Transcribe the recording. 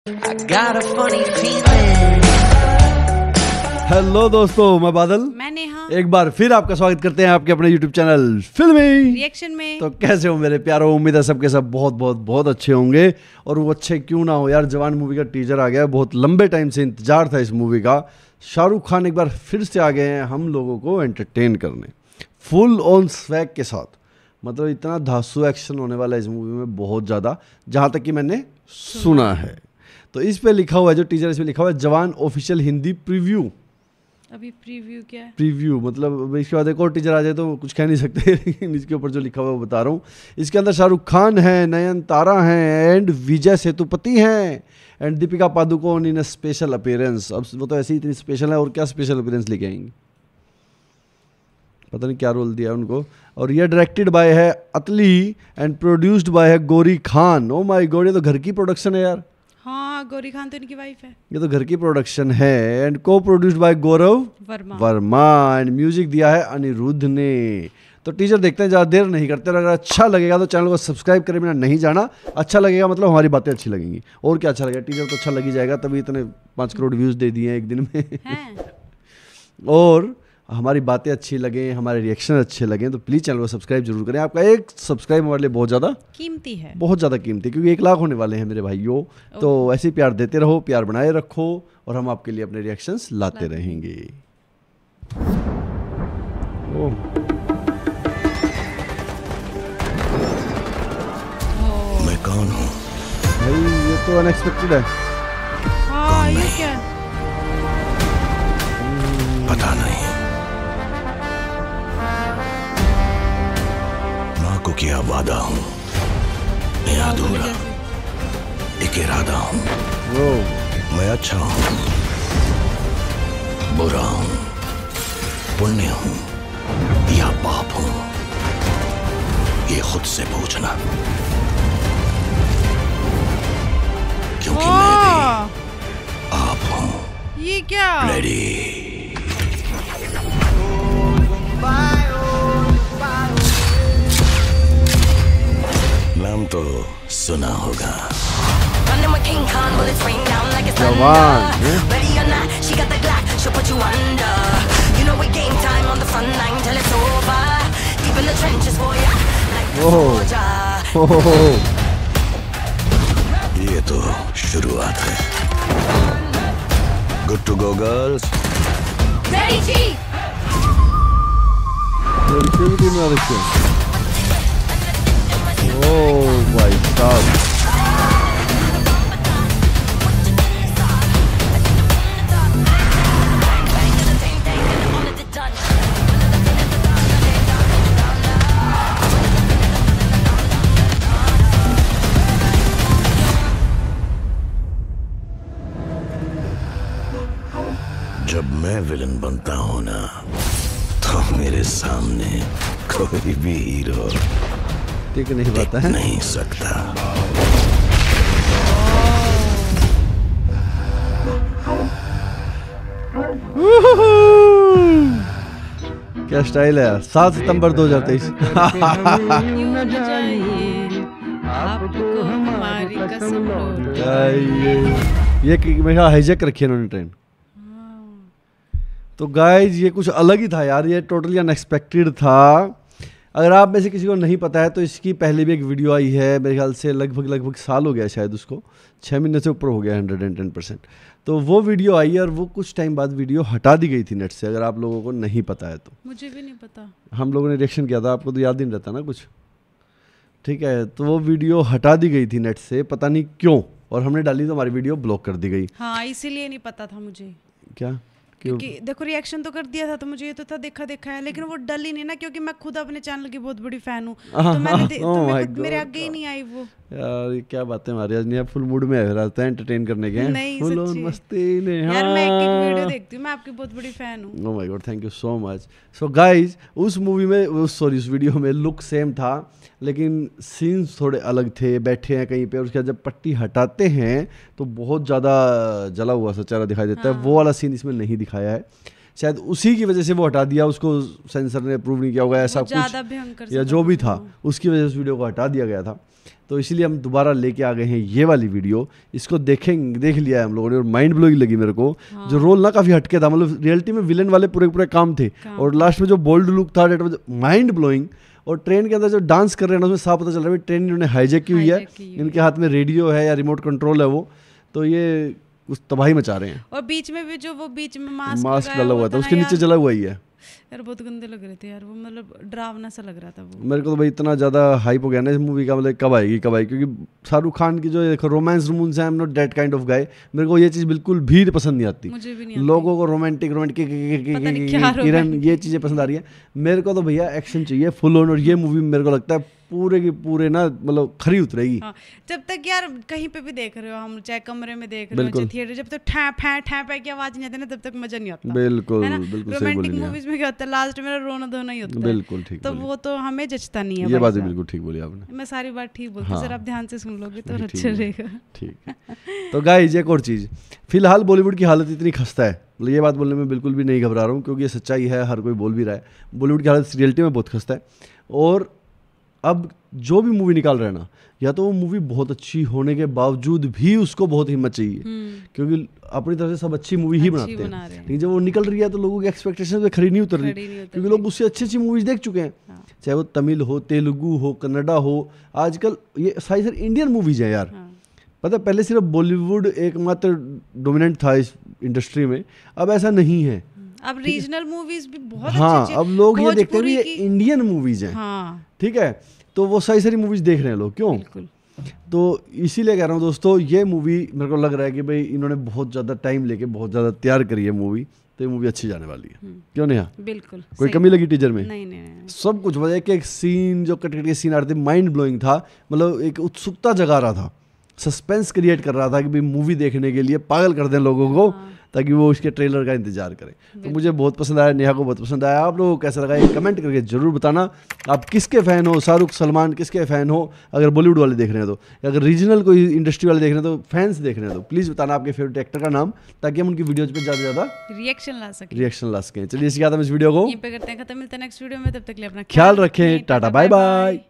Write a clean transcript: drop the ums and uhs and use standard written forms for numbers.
I got a funny feeling. Hello दोस्तों, मैं बादल, मैं नेहा, एक बार फिर आपका स्वागत करते हैं आपके अपने YouTube चैनल फिल्मी रिएक्शन में। तो कैसे हो मेरे प्यारो? उम्मीद है सबके सब बहुत बहुत बहुत अच्छे होंगे। और वो अच्छे क्यों ना हो यार, जवान मूवी का टीजर आ गया है, बहुत लंबे टाइम से इंतजार था इस मूवी का। शाहरुख खान एक बार फिर से आ गए हैं हम लोगों को एंटरटेन करने, फुल ऑन स्वैग के साथ। मतलब इतना धांसू एक्शन होने वाला है इस मूवी में, बहुत ज़्यादा, जहाँ तक कि मैंने सुना है। तो इस पे लिखा हुआ है, जो टीजर इस पे लिखा हुआ है, जवान ऑफिशियल हिंदी प्रीव्यू। अभी प्रीव्यू क्या है? प्रीव्यू मतलब इसके बाद एक और टीजर आ जाए तो कुछ कह नहीं सकते, लेकिन इसके ऊपर जो लिखा हुआ है वो बता रहा हूँ। इसके अंदर शाहरुख खान है, नयनतारा हैं एंड विजय सेतुपति हैं and Deepika Padukone in special appearance. अब वो तो ऐसे ही इतनी स्पेशल है, और क्या स्पेशल अपीयरेंस लेके आएंगी, पता नहीं क्या रोल दिया उनको। और ये डायरेक्टेड बाय है अतली एंड प्रोड्यूस्ड बाय है Gauri Khan. Oh my god, ये तो घर की प्रोडक्शन है यार। हाँ, गौरी खान तो इनकी वाइफ है। ये तो घर की प्रोडक्शन है and co produced by Gaurav Verma and music दिया है अनिरुद्ध ने। तो टीजर देखते हैं, ज़्यादा देर नहीं करते। अगर अच्छा लगेगा तो चैनल को सब्सक्राइब करे बिना नहीं जाना। अच्छा लगेगा मतलब हमारी बातें अच्छी लगेंगी, और क्या अच्छा लगेगा, टीजर तो अच्छा लग ही जाएगा, तभी इतने 5 करोड़ व्यूज़ दे दिए हैं एक दिन में और हमारी बातें अच्छी लगें, हमारे रिएक्शन अच्छे लगें, तो प्लीज़ चैनल को सब्सक्राइब जरूर करें। आपका एक सब्सक्राइब हमारे लिए बहुत ज़्यादा कीमती है, बहुत ज़्यादा कीमती, क्योंकि 1 लाख होने वाले हैं मेरे भाइयों। तो ऐसे ही प्यार देते रहो, प्यार बनाए रखो, और हम आपके लिए अपने रिएक्शंस लाते रहेंगे। ओह मैं कौन हूँ? भाई ये तो अनएक्सपेक्टेड है। हाँ, ये क्या है? पता नहीं। माँ को किया वादा हूँ, मैं अधूरा एक इरादा हूँ। मैं अच्छा हूँ, बुरा हूँ, पुण्य हूँ या पाप हूँ, ये खुद से पूछना, क्योंकि मैं भी आप हूँ। ये क्या? रेडी? नाम तो सुना होगा। जवान ये तो शुरुआत है। Good to go girls. Oh भाई साहब, जब मैं विलन बनता हूं ना, तो मेरे सामने कोई भी हीरो ठीक नहीं पता है, नहीं सकता। क्या स्टाइल है यार। 7 सितंबर 2023। आपको हमारी कसम ये मेरा हाईजैक रखी है इन्होंने ट्रेन। तो गाइज ये कुछ अलग ही था यार, ये टोटली अनएक्सपेक्टेड था। अगर आप में से किसी को नहीं पता है तो इसकी पहले भी एक वीडियो आई है, मेरे ख्याल से लगभग साल हो गया शायद, उसको 6 महीने से ऊपर हो गया, 110%। तो वो वीडियो आई है और वो कुछ टाइम बाद वीडियो हटा दी गई थी नेट से, अगर आप लोगों को नहीं पता है तो। मुझे भी नहीं पता, हम लोगों ने रिएक्शन किया था, आपको तो याद नहीं रहता ना कुछ, ठीक है। तो वो वीडियो हटा दी गई थी नेट से, पता नहीं क्यों, और हमने डाली तो हमारी वीडियो ब्लॉक कर दी गई। हाँ, इसीलिए नहीं पता था मुझे। क्या? क्योंकि देखो रिएक्शन तो कर दिया था, तो मुझे ये तो था देखा है, लेकिन वो डल ही नहीं ना, क्योंकि मैं खुद अपने चैनल की बहुत बड़ी फैन हूँ, तो मेरे आगे ही नहीं आई वो। यार ये क्या बातें हमारी, आज नहीं फुल मूड में रहते हैं, एंटरटेन करने के नहीं, फुल ऑन मस्ती ने। यार मैं एक वीडियो देखती हूँ, मैं आपकी बहुत बड़ी फैन हूँ। Oh my god, thank you so much. So guys उस मूवी में उस वीडियो में लुक सेम था, लेकिन सीन्स थोड़े अलग थे। बैठे हैं कहीं पे और उसके बाद जब पट्टी हटाते हैं तो बहुत ज़्यादा जला हुआ सा चेहरा दिखाई देता है। वो वाला सीन इसमें नहीं दिखाया है, शायद उसी की वजह से वो हटा दिया, उसको सेंसर ने अप्रूव नहीं किया होगा ऐसा कुछ, या जो भी था उसकी वजह से उस वीडियो को हटा दिया गया था। तो इसीलिए हम दोबारा लेके आ गए हैं ये वाली वीडियो। इसको देख लिया है हम लोगों ने और माइंड ब्लोइंग लगी मेरे को। जो रोल ना काफ़ी हटके था, मतलब रियलिटी में विलन वाले पूरे काम थे और लास्ट में जो बोल्ड लुक था डेट माइंड ब्लोइंग। और ट्रेन के अंदर जो डांस कर रहे हैं ना, उसमें साफ पता चल रहा है ट्रेन इन्होंने हाईजैक की हुई है, इनके हाथ में रेडियो है या रिमोट कंट्रोल है वो, तो ये कुछ तबाही मचा रहे हैं। और बीच में भी जो वो बीच में मास्क लगा हुआ था, उसके नीचे जला हुआ ही है यार, बहुत गंदे लग रहे थे यार वो, मतलब डरावना सा लग रहा था वो। मेरे को तो भाई इतना ज़्यादा हाइप हो गया ना इस मूवी का, मतलब कब आएगी, क्योंकि शाहरुख खान की जो देखो रोमांस रूम्स हैं, I am not that kind of guy. मेरे को ये चीज़ बिल्कुल भी पसंद नहीं आती, मुझे भी नहीं आती। लोगों को रोमांटिक किरण ये चीज़ें पसंद आ रही है। मेरे को तो भैया एक्शन चाहिए फुल ऑन, और ये मूवी मेरे को लगता है पूरे की पूरे ना मतलब खरी उतरेगी। हाँ, जब तक यार कहीं पे भी देख रहे हो, हम चाहे कमरे में देख रहे हो चाहे थिएटर, जब तक ठै की आवाज नहीं आती ना तब तक मजा नहीं आता। बिल्कुल रोमांटिक मूवीज में क्या होता है, लास्ट में रोना धोना ही होता है। बिल्कुल ठीक, तो वो तो हमें जचता नहीं है। ये बात बिल्कुल ठीक बोली आपने, मैं सारी बात ठीक बोलती हूँ, सर आप ध्यान से सुन लोगे तो अच्छा रहेगा। ठीक है, तो गाइस एक और चीज़, फिलहाल बॉलीवुड की हालत इतनी खस्ता है, मतलब ये बात बोलने में बिल्कुल भी नहीं घबरा रहा हूँ क्योंकि ये सच्चाई है, हर कोई बोल भी रहा है। बॉलीवुड की हालत रियलिटी में बहुत खस्ता है, और अब जो भी मूवी निकाल रहे हैं ना, या तो वो मूवी बहुत अच्छी होने के बावजूद भी उसको बहुत हिम्मत चाहिए, क्योंकि अपनी तरफ से सब अच्छी मूवी ही बनाते हैं, लेकिन जब वो निकल रही है तो लोगों की एक्सपेक्टेशन पे खरी नहीं उतर रही, क्योंकि लोग उससे अच्छी मूवीज देख चुके हैं। चाहे वो तमिल हो, तेलुगु हो, कन्नडा हो, आजकल ये सारी सारी इंडियन मूवीज हैं यार। पता है पहले सिर्फ बॉलीवुड एकमात्र डोमिनेंट था इस इंडस्ट्री में, अब ऐसा नहीं है। अब रीजनल मूवीज भी बहुत हाँ, अच्छी, अब लोग ये देखते हैं कि ये इंडियन मूवीज हैं। हाँ, ठीक है, तो वो सारी सारी मूवीज देख रहे हैं लोग, क्यों? बिल्कुल। तो इसीलिए कह रहा हूँ दोस्तों, ये मूवी मेरे को लग रहा है कि भाई इन्होंने बहुत ज़्यादा टाइम लेके बहुत ज़्यादा तैयार करी है मूवी, तो ये मूवी अच्छी जाने वाली है। क्यों नहीं? बिल्कुल। कोई कमी लगी टीजर में? नहीं। सब कुछ, मतलब एक सीन जो कट के सीन आ रहे थे, माइंड ब्लोइंग था, मतलब एक उत्सुकता जगा रहा था, सस्पेंस क्रिएट कर रहा था कि भाई मूवी देखने के लिए पागल कर दें लोगों को, ताकि वो उसके ट्रेलर का इंतजार करें। तो मुझे बहुत पसंद आया, नेहा को बहुत पसंद आया। आप लोगों को कैसा लगा ये कमेंट करके जरूर बताना। आप किसके फ़ैन हो, शाहरुख, सलमान, किसके फ़ैन हो? अगर बॉलीवुड वाले देख रहे हैं तो, अगर रीजनल कोई इंडस्ट्री वाले देख रहे हैं तो, फैंस देख रहे हैं तो प्लीज़ बताना आपके फेवरेट एक्टर का नाम, ताकि हम उनकी वीडियोज़ पे ज़्यादा से ज़्यादा रिएक्शन ला सकें। चलिए इसके बाद हम इस वीडियो को यहीं पे करते हैं खत्म, मिलते हैं नेक्स्ट वीडियो में, तब तक के लिए अपना ख्याल रखें। Tata bye bye.